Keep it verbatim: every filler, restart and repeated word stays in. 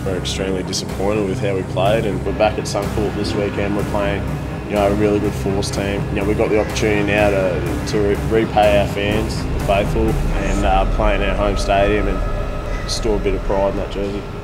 We're extremely disappointed with how we played, and we're back at Suncorp this weekend. We're playing, you know, a really good Force team. You know, we've got the opportunity now to, to repay our fans, the faithful, and uh, play in our home stadium and store a bit of pride in that jersey.